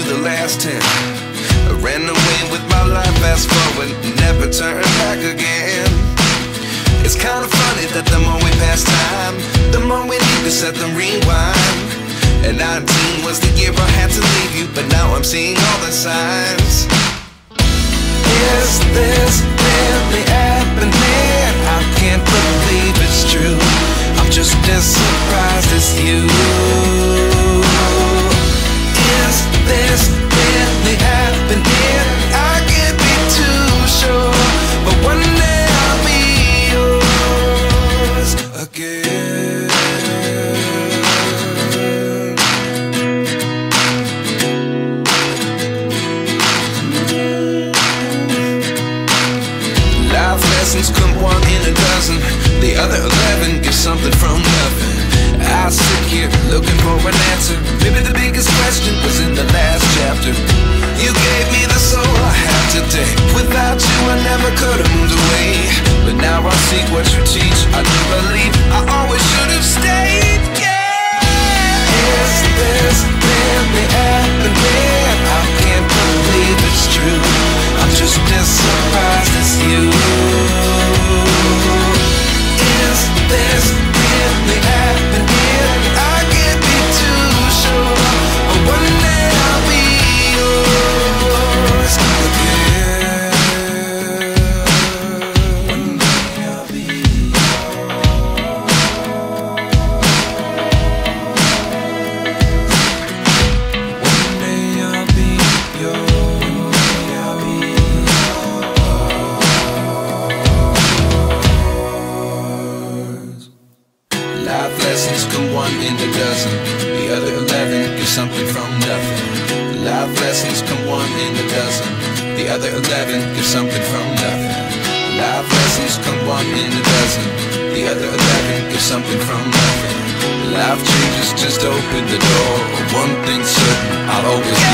the last 10. I ran away with my life, fast forward, never turn back again. It's kind of funny that the more we pass time, the more we need to set them rewind. And 19 was the year I had to leave you, but now I'm seeing all the signs. Is this really happening? I can't believe it's true. I'm just as surprised as you. Is this really happening? I can't be too sure, but one day I'll be yours again. Life lessons come one in a dozen. The other 11 give something from nothing. I sit here looking for an answer. Maybe the biggest question was in the last chapter. You gave me the soul I have today. Without you I never could have moved away. But now I see what you teach. I do believe I always should have stayed. Yeah. Is this really happening? I can't believe it's true. I'm just as surprised as you. Is this really happening? I can't be too sure, but one day I'll be yours again. One day I'll be yours. One day I'll be yours. I'll be yours. Life lessons come one in a dozen. The other 11 give something from nothing. Life lessons come one in a dozen. The other 11 give something from nothing. Life lessons come one in a dozen. The other 11 give something from nothing. Life changes just open the door. One thing's certain, I'll always